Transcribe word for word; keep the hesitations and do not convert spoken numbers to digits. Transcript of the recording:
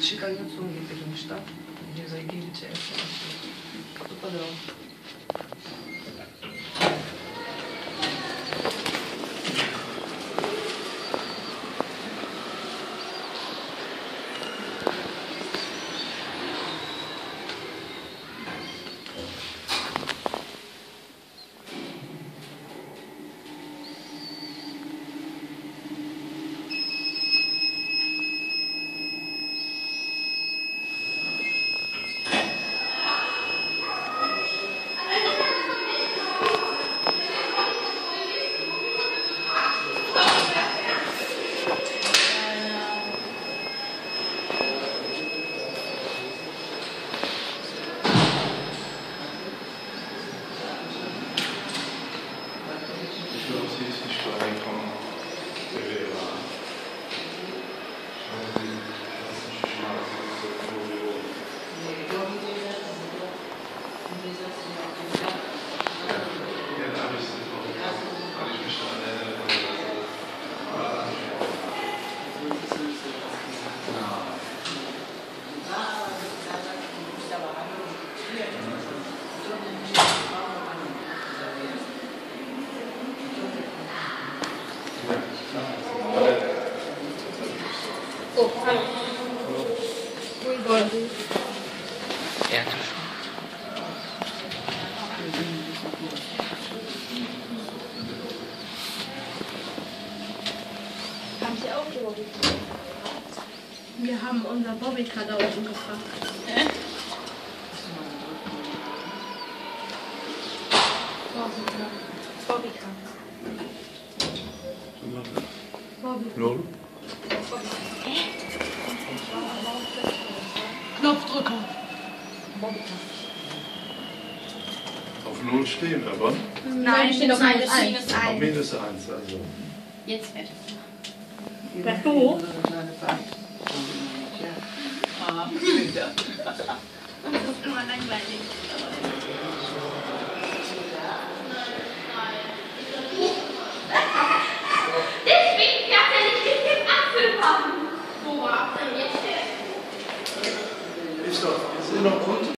Çıkarıyorsun getirmişler. Cezayı geri çevirmişler. Super. Wir haben unser Bobbycar da oben gefragt. Äh? Bobbycar. Bobbycar. Bobbycar. Knopfdrücker. Bobbycar. Auf null stehen, aber? Nein, steht auf minus eins. Auf minus eins, also. Jetzt fertig. Fährst du? Ah, das ist immer langweilig.